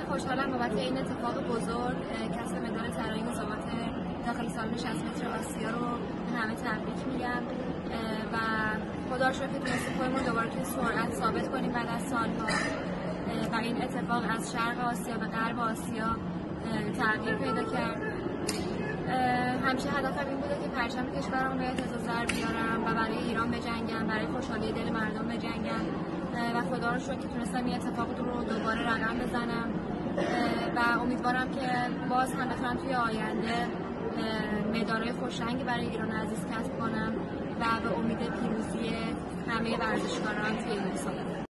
خوشحالم بابت این اتفاق بزرگ کسب مدال طلایی مسابقات داخل سالن 60 متر آسیا رو همه تبریک میگم و خدا رو شکر که تونستیم خودمون دوباره توی سرعت ثابت کنیم بعد از سالها و این اتفاق از شرق آسیا به غرب آسیا تغییر پیدا کرد. همیشه هدفم این بوده که پرچم کشورم رو اعتزاز بیارم و برای ایران بجنگم، برای خوشحالی دل مردم بجنگم و خدا رو شکر که تونستم این اتفاق رو دوباره رقم بزنم و امیدوارم که باز هم بتونم توی آینده مدال‌های خوشرنگی برای ایران عزیز کسب کنم و به امید پیروزی همه ورزشکاران توی این مسابقه.